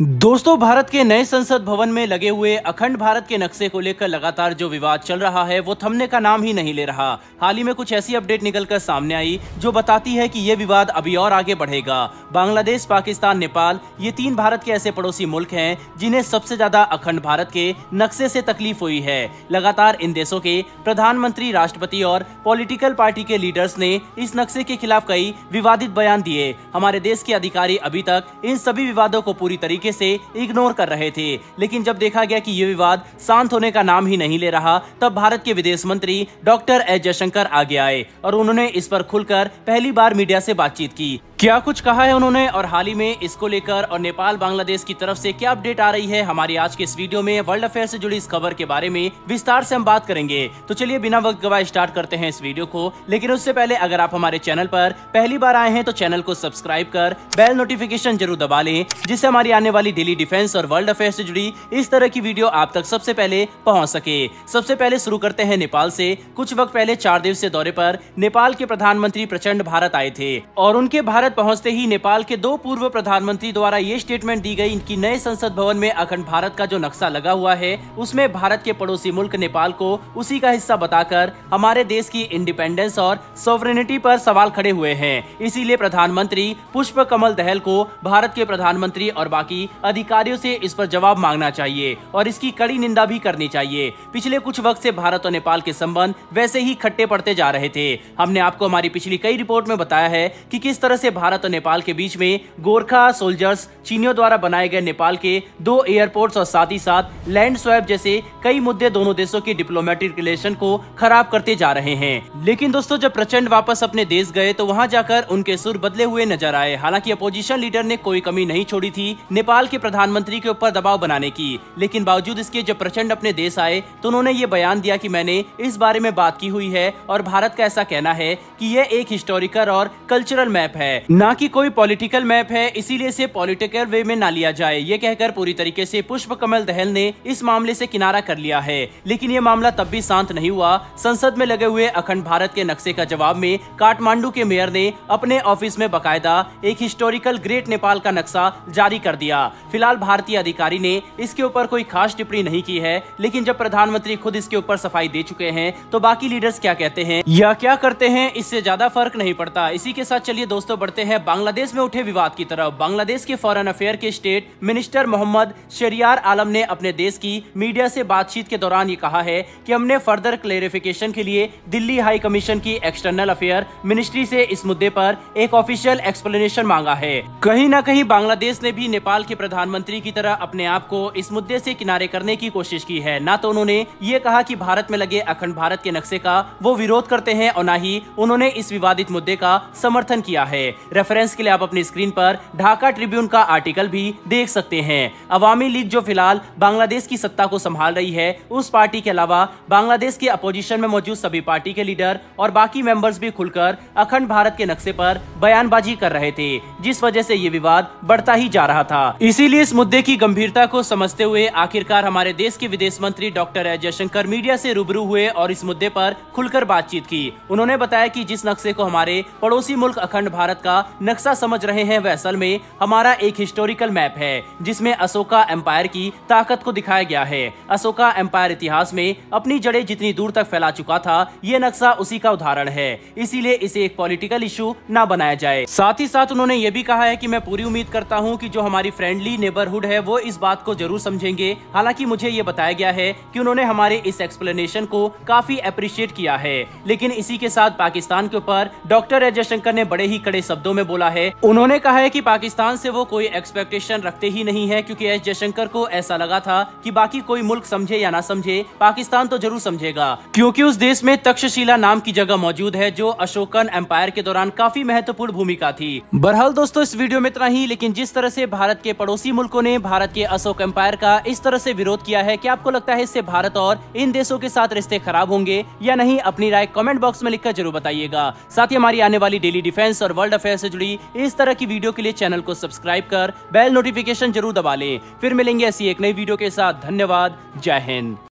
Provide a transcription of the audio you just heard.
दोस्तों, भारत के नए संसद भवन में लगे हुए अखंड भारत के नक्शे को लेकर लगातार जो विवाद चल रहा है वो थमने का नाम ही नहीं ले रहा। हाल ही में कुछ ऐसी अपडेट निकलकर सामने आई जो बताती है कि ये विवाद अभी और आगे बढ़ेगा। बांग्लादेश, पाकिस्तान, नेपाल, ये 3 भारत के ऐसे पड़ोसी मुल्क हैं जिन्हें सबसे ज्यादा अखंड भारत के नक्शे से तकलीफ हुई है। लगातार इन देशों के प्रधानमंत्री, राष्ट्रपति और पॉलिटिकल पार्टी के लीडर्स ने इस नक्शे के खिलाफ कई विवादित बयान दिए। हमारे देश के अधिकारी अभी तक इन सभी विवादों को पूरी तरीके से इग्नोर कर रहे थे, लेकिन जब देखा गया कि ये विवाद शांत होने का नाम ही नहीं ले रहा, तब भारत के विदेश मंत्री डॉक्टर एस जयशंकर आगे आए और उन्होंने इस पर खुलकर पहली बार मीडिया से बातचीत की। क्या कुछ कहा है उन्होंने और हाल ही में इसको लेकर और नेपाल, बांग्लादेश की तरफ से क्या अपडेट आ रही है, हमारी आज के इस वीडियो में वर्ल्ड अफेयर से जुड़ी इस खबर के बारे में विस्तार से हम बात करेंगे। तो चलिए बिना वक्त गवाए स्टार्ट करते हैं इस वीडियो को। लेकिन उससे पहले अगर आप हमारे चैनल पर पहली बार आए हैं तो चैनल को सब्सक्राइब कर बेल नोटिफिकेशन जरूर दबा लें, जिससे हमारी आने वाली डेली डिफेंस और वर्ल्ड अफेयर से जुड़ी इस तरह की वीडियो आप तक सबसे पहले पहुंच सके। सबसे पहले शुरू करते हैं नेपाल से। कुछ वक्त पहले 4 दिवसीय दौरे पर नेपाल के प्रधानमंत्री प्रचंड भारत आए थे और उनके भारत पहुंचते ही नेपाल के 2 पूर्व प्रधानमंत्री द्वारा ये स्टेटमेंट दी गई कि नए संसद भवन में अखंड भारत का जो नक्शा लगा हुआ है उसमें भारत के पड़ोसी मुल्क नेपाल को उसी का हिस्सा बताकर हमारे देश की इंडिपेंडेंस और सॉवरेनिटी पर सवाल खड़े हुए हैं। इसीलिए प्रधानमंत्री पुष्प कमल दहल को भारत के प्रधानमंत्री और बाकी अधिकारियों से इस पर जवाब मांगना चाहिए और इसकी कड़ी निंदा भी करनी चाहिए। पिछले कुछ वक्त से भारत और नेपाल के संबंध वैसे ही खट्टे पड़ते जा रहे थे। हमने आपको हमारी पिछली कई रिपोर्ट में बताया है कि किस तरह से भारत और नेपाल के बीच में गोरखा सोल्जर्स, चीनियों द्वारा बनाए गए नेपाल के 2 एयरपोर्ट्स और साथ ही साथ लैंड स्वैप जैसे कई मुद्दे दोनों देशों की डिप्लोमेटिक रिलेशन को खराब करते जा रहे हैं। लेकिन दोस्तों, जब प्रचंड वापस अपने देश गए तो वहां जाकर उनके सुर बदले हुए नजर आए। हालांकि अपोजिशन लीडर ने कोई कमी नहीं छोड़ी थी नेपाल के प्रधानमंत्री के ऊपर दबाव बनाने की, लेकिन बावजूद इसके जब प्रचंड अपने देश आए तो उन्होंने ये बयान दिया कि मैंने इस बारे में बात की हुई है और भारत का ऐसा कहना है कि यह एक हिस्टोरिकल और कल्चरल मैप है, ना कि कोई पॉलिटिकल मैप है, इसीलिए इसे पॉलिटिकल वे में ना लिया जाए। ये कहकर पूरी तरीके से पुष्प कमल दहल ने इस मामले से किनारा कर लिया है। लेकिन ये मामला तब भी शांत नहीं हुआ। संसद में लगे हुए अखंड भारत के नक्शे का जवाब में काठमांडू के मेयर ने अपने ऑफिस में बकायदा एक हिस्टोरिकल ग्रेट नेपाल का नक्शा जारी कर दिया। फिलहाल भारतीय अधिकारी ने इसके ऊपर कोई खास टिप्पणी नहीं की है, लेकिन जब प्रधानमंत्री खुद इसके ऊपर सफाई दे चुके हैं तो बाकी लीडर्स क्या कहते हैं या क्या करते हैं इससे ज्यादा फर्क नहीं पड़ता। इसी के साथ चलिए दोस्तों बढ़ते हैं बांग्लादेश में उठे विवाद की तरफ। बांग्लादेश के फॉरेन अफेयर के स्टेट मिनिस्टर मोहम्मद शरियार आलम ने अपने देश की मीडिया से बातचीत के दौरान ये कहा है कि हमने फर्दर क्लेरिफिकेशन के लिए दिल्ली हाई कमीशन की एक्सटर्नल अफेयर मिनिस्ट्री से इस मुद्दे पर एक ऑफिशियल एक्सप्लेनेशन मांगा है। कहीं ना कहीं बांग्लादेश ने भी नेपाल के प्रधानमंत्री की तरह अपने आप को इस मुद्दे से किनारे करने की कोशिश की है। ना तो उन्होंने ये कहा कि भारत में लगे अखंड भारत के नक्शे का वो विरोध करते हैं और ना ही उन्होंने इस विवादित मुद्दे का समर्थन किया है। रेफरेंस के लिए आप अपनी स्क्रीन पर ढाका ट्रिब्यून का आर्टिकल भी देख सकते हैं। अवामी लीग जो फिलहाल बांग्लादेश की सत्ता को संभाल रही है, उस पार्टी के अलावा बांग्लादेश के अपोजिशन में मौजूद सभी पार्टी के लीडर और बाकी मेंबर्स भी खुलकर अखंड भारत के नक्शे पर बयानबाजी कर रहे थे, जिस वजह से ये विवाद बढ़ता ही जा रहा था। इसीलिए इस मुद्दे की गंभीरता को समझते हुए आखिरकार हमारे देश के विदेश मंत्री डॉक्टर एस जयशंकर मीडिया से रूबरू हुए और इस मुद्दे पर खुलकर बातचीत की। उन्होंने बताया कि जिस नक्शे को हमारे पड़ोसी मुल्क अखंड भारत का नक्शा समझ रहे हैं वह असल में हमारा एक हिस्टोरिकल मैप है, जिसमें अशोका एम्पायर की ताकत को दिखाया गया है। अशोका एम्पायर इतिहास में अपनी जड़ें जितनी दूर तक फैला चुका था, ये नक्शा उसी का उदाहरण है। इसीलिए इसे एक पॉलिटिकल इशू ना बनाया जाए। साथ ही साथ उन्होंने ये भी कहा है कि मैं पूरी उम्मीद करता हूँ कि जो हमारी फ्रेंडली नेबरहुड है वो इस बात को जरूर समझेंगे। हालांकि मुझे ये बताया गया है कि उन्होंने हमारे इस एक्सप्लेनेशन को काफी अप्रिशिएट किया है। लेकिन इसी के साथ पाकिस्तान के ऊपर डॉक्टर एस जयशंकर ने बड़े ही कड़े शब्दों में बोला है। उन्होंने कहा है कि पाकिस्तान से वो कोई एक्सपेक्टेशन रखते ही नहीं है, क्योंकि एस जयशंकर को ऐसा लगा था कि बाकी कोई मुल्क समझे या ना समझे, पाकिस्तान तो जरूर समझेगा, क्योंकि उस देश में तक्षशिला नाम की जगह मौजूद है जो अशोकन एम्पायर के दौरान काफी महत्वपूर्ण भूमिका थी। बहरहाल दोस्तों, इस वीडियो में इतना ही। लेकिन जिस तरह से भारत के पड़ोसी मुल्कों ने भारत के अशोक एम्पायर का इस तरह से विरोध किया है, क्या आपको लगता है इससे भारत और इन देशों के साथ रिश्ते खराब होंगे या नहीं? अपनी राय कमेंट बॉक्स में लिखकर जरूर बताइएगा। साथ ही हमारी आने वाली डेली डिफेंस और वर्ल्ड अफेयर से जुड़ी इस तरह की वीडियो के लिए चैनल को सब्सक्राइब कर बेल नोटिफिकेशन जरूर दबा लें। फिर मिलेंगे ऐसी एक नई वीडियो के साथ। धन्यवाद। जय हिंद।